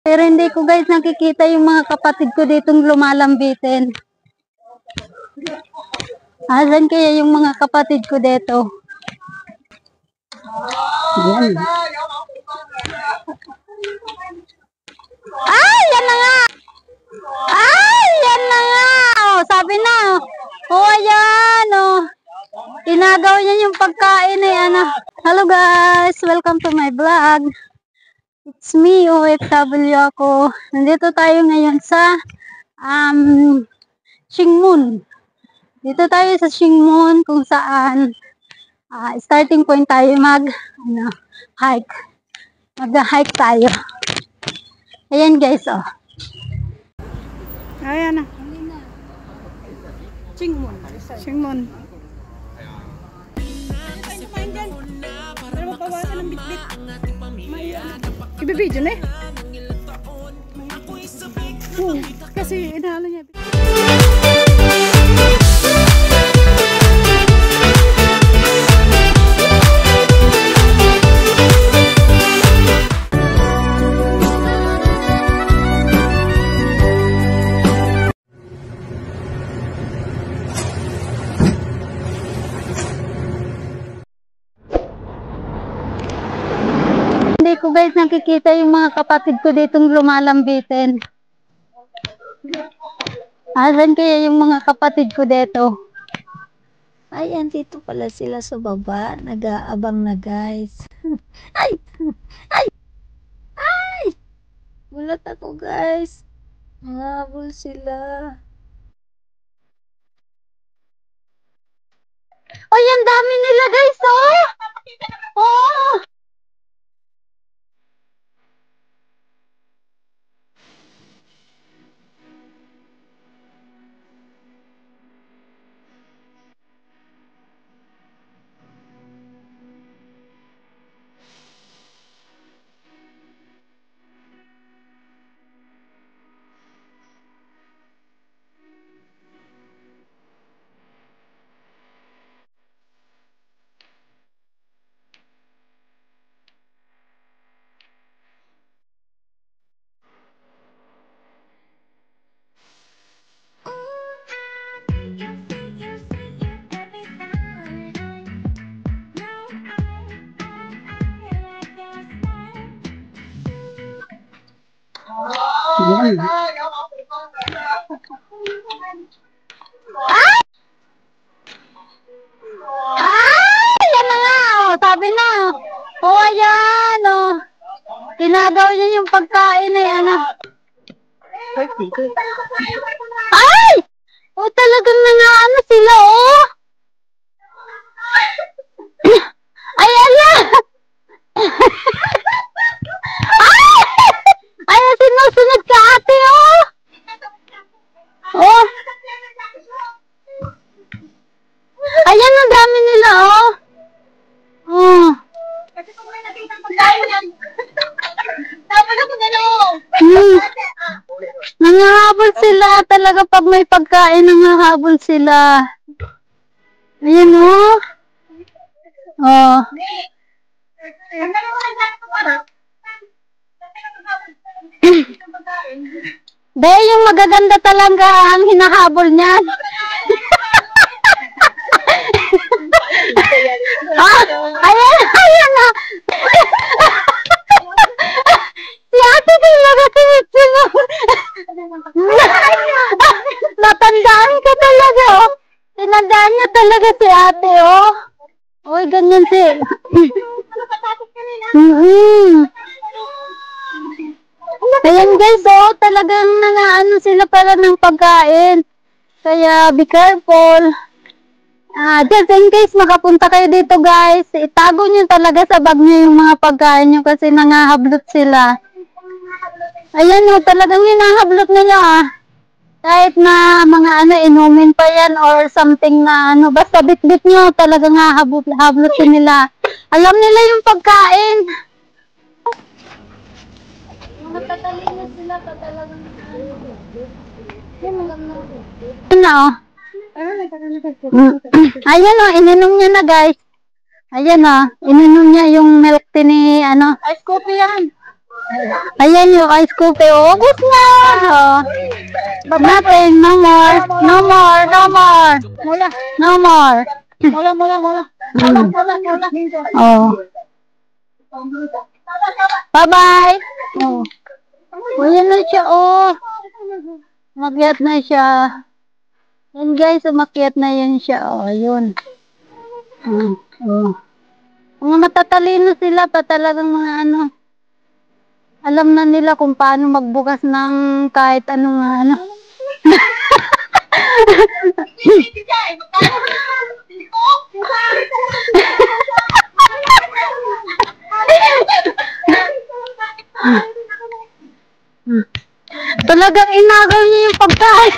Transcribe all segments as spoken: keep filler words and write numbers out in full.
Pero hindi ko guys nakikita yung mga kapatid ko ditong lumalambitin. Asan kaya yung mga kapatid ko dito? Ayan. Ay, yan na nga! Ay, yan na nga! Oh, sabi na. Oh, ayan. Oh. Tinagaw niya yung pagkain eh. Ano. Hello guys! Welcome to my vlog. It's me, O F W ako. Nandito tayo ngayon sa um, Shingmun. Dito tayo sa Shingmun kung saan uh, starting point tayo mag ano, hike. Mag-hike tayo. Ayan guys, oh. Ayan na. Shingmun. Shingmun. Pero mapawasan ng bitbit. May ibibidyo na eh. Oo, kasi inahala niya. Hindi ko guys nakikita yung mga kapatid ko ditong lumalambitin. Asan kaya yung mga kapatid ko dito? Ay, andito pala sila sa baba. Nag-aabang na guys. Ay! Ay! Ay! Gulat ako guys. Nangabol sila. Ay, ang dami nila guys, oh! Oh! Ay! Ay! Yan na nga! Oh, sabi na. Oh, ayan. Oh. Tinagaw niya yung pagkain eh. Ano. Ay! Oh, talagang nangaano sila, oh. Ay, ala! Ay! Ay, sinusunod ka ate, oh! Oh! Ayan, ang dami nila, oh! Oh! Kasi kung may nakita pagkain yan, dapat ako gano'n! Hmm. Nangahabol sila talaga pag may pagkain, nangahabol sila. Ayan, oh! Oh! Dahil yung magaganda talaga ang hinahabol niyan. Ah, ayan, ayan na. Si ate talaga tinitsinong. Natandaan ka talaga, oh. Tinandaan niya talaga si ate, oh. Uy, ganyan si. Mm-hmm. Ayan guys, oh, talagang nangaano sila pala ng pagkain. Kaya be careful. Ah, just in case makapunta kayo dito guys, itago nyo talaga sa bag nyo yung mga pagkain nyo kasi nangahablot sila. Ayan oh, talagang hinahablot nila ah. Kahit na mga ano, inumin pa yan or something na ano, basta bit-bit nyo, talagang hahablotin nila. Alam nila yung pagkain. Natatalino sila pa talagang ano. Ayan na oh. Ayan o, ininom niya na guys. Ayan o, ininom niya yung milk tea ni ano. Ice coffee yan. Ayan yung ice coffee. Oh, ubos na. Oh. Nothing. No more. No more. No more. Mula. No more. Mula, mula, mula. Mula, mula, mula. Oh. Bye-bye. Oh. Oh, yan na siya. Oh. Umakyat na siya. Yan guys, umakyat na yan siya. Oh, ayun. Oh. Oh. Mga matatalino sila pa talagang mga ano. Alam na nila kung paano magbukas ng kahit anong ano. Talagang inagaw niya yung pagkain.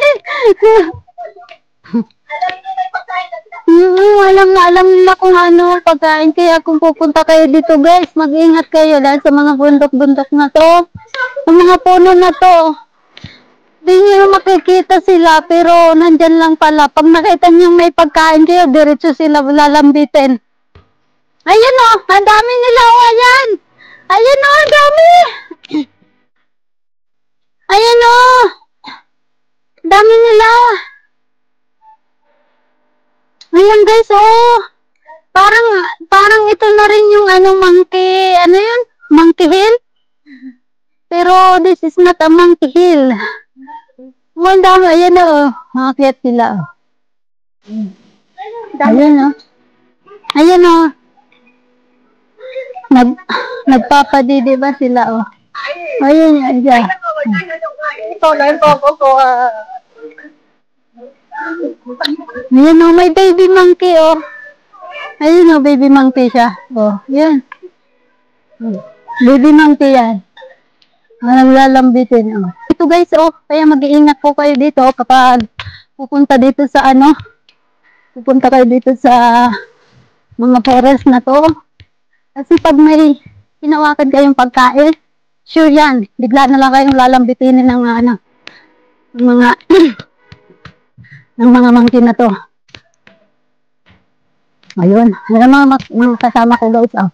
Mm, alam na alam nila kung ano pagkain. Kaya kung pupunta kayo dito guys, mag-ingat kayo dahil sa mga bundok-bundok na to, sa mga puno na to. Di nyo makikita sila pero nandyan lang pala. Pag nakita nyo may pagkain kayo, diretso sila lalambitin. Ayan o, ang dami nila o, ayan. Ayan o, ang dami. Ayan o. Dami nila. Ayan guys, oh. Parang, parang ito na rin yung ano, monkey, ano yun? Monkey hill? Pero this is not a monkey hill. Oh, ang dami, ayan o. Oh. Makakyat sila o. Oh. Ayan o. Oh. Ayan o. Oh. Nag, nagpapadidi ba sila o? Oh. Ayan, ayan. Ito na yung koko ko. Ayan o, may baby monkey o. Oh. Ayun o, baby monkey siya. O, oh, yan. Baby monkey yan. Ang lalambitin o. Oh. Ito guys o, oh, kaya mag-iingat po kayo dito kapag pupunta dito sa ano. Pupunta kayo dito sa mga forest na to. Kasi pag may hinawakan kayong pagkain, sure yan, bigla na lang kayong lalambitinin ng ano, ng mga ng mga monkey na to. Ayun, ayan mga, mga kasama ko guys, oh.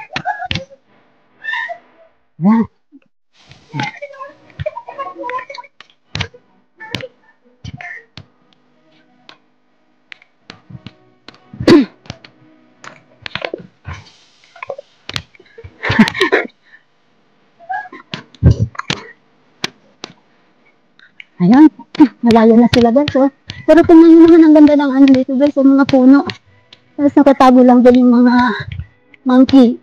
Ayan. Ayan, malayo na sila guys, oh. Pero tingnan nyo naman ang ganda ng ano dito guys, yung mga puno. Tapos nakatago lang doon yung mga monkey.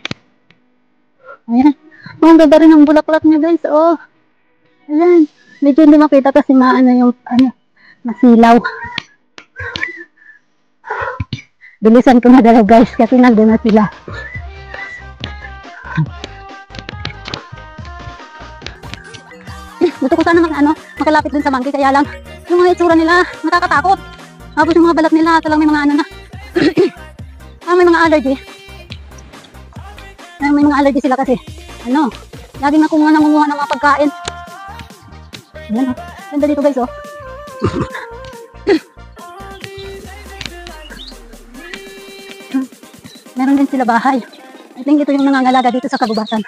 Ayan. Oh, ang ganda rin ang bulaklak niya guys. Oh. Ayan. Medyo hindi makita kasi maano yung ano, masilaw. Bilisan ko na dalaw guys kasi nandun na sila. Gusto ko sana mag, ano, makalapit dun sa monkey kaya lang yung mga itsura nila nakakatakot. Tapos yung mga balat nila talang may mga ano na. Ah, may mga allergy. Ah, may mga allergy sila kasi. Ano, laging ako nga nangunguha ng mga pagkain. Ayan, oh. Ganda dito guys, oh. Meron din sila bahay. I think ito yung nangangalaga dito sa kagubatan.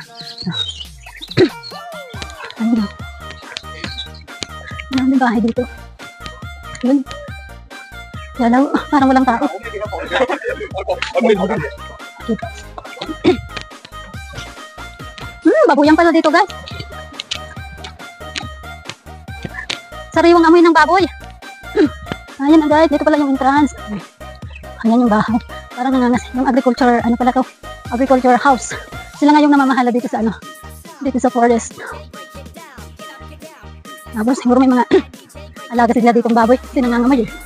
Ayun, oh. Meron din bahay dito. Ayun. Yalaw, parang walang tao. Hmm, babuyang pala dito guys. Sariwang amoy ng baboy. Ayan na guys, dito pala yung entrance. Ayan yung bahay. Parang nangangas. Yung agriculture, ano pala to? Agriculture house. Sila nga yung namamahala dito sa ano? Dito sa forest. Tapos siguro may mga alaga sila ditong baboy. Kasi nangangamoy eh.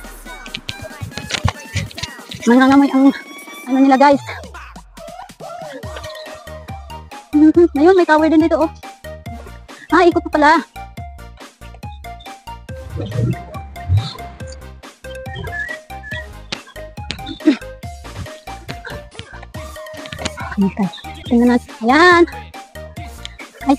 Nangangamoy ang ano nila guys. Ayun, may tower din dito oh. Ah, ikot pa pala. Okay. Tingnan natin. Ayan. Ay.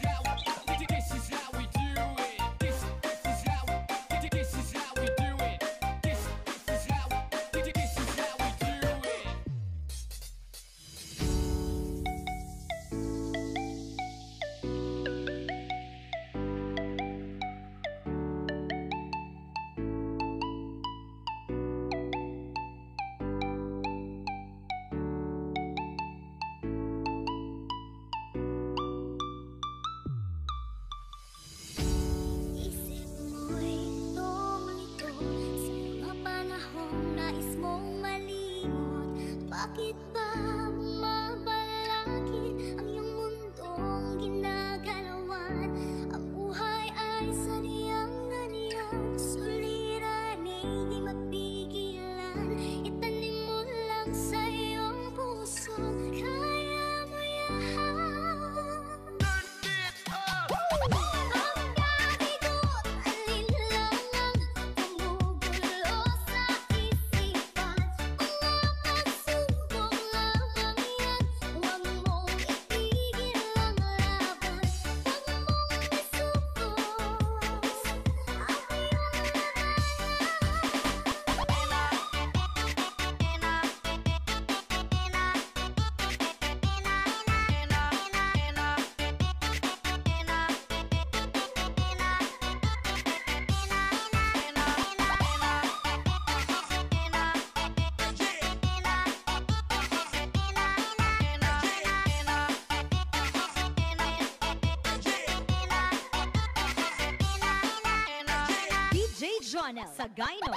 Jonel Sagayno.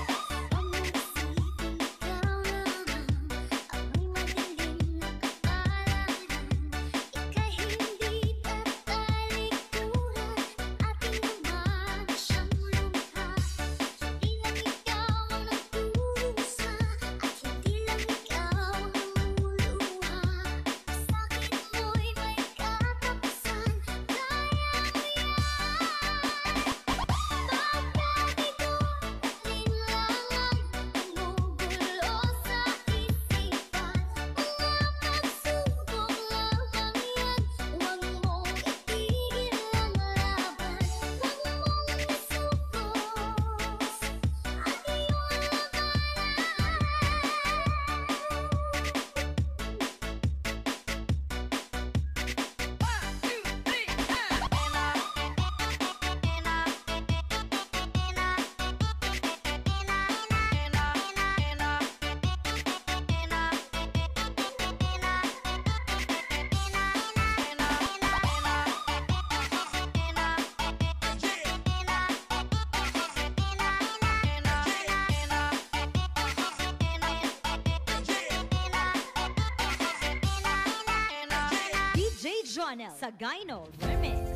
D J Jonel Sagayno Remix.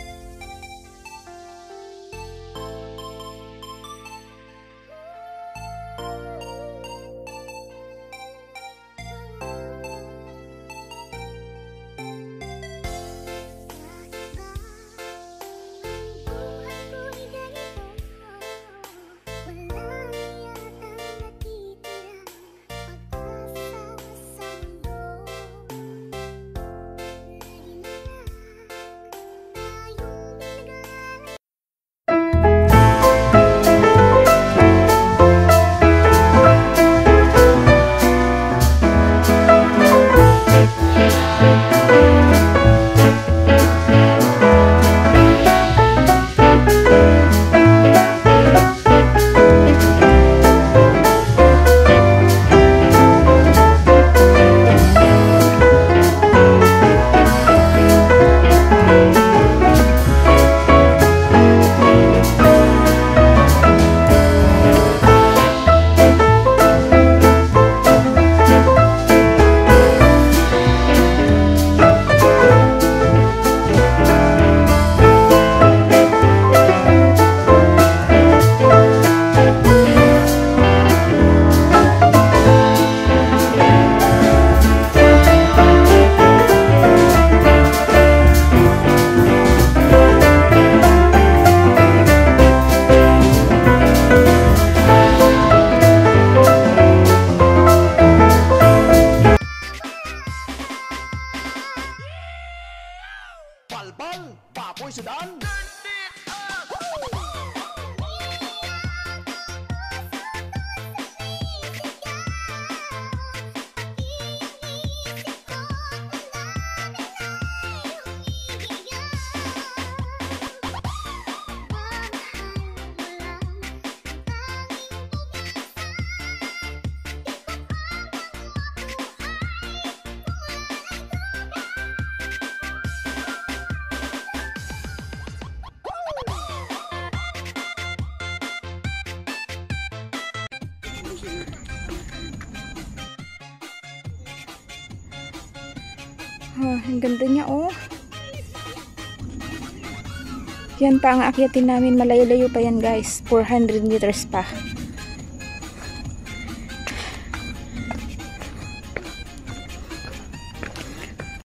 Palpal, Papoy Sudan. Oh, ang ganda niya, oh. Yan pa ang aakyatin namin. Malayo-layo pa yan, guys. four hundred meters pa.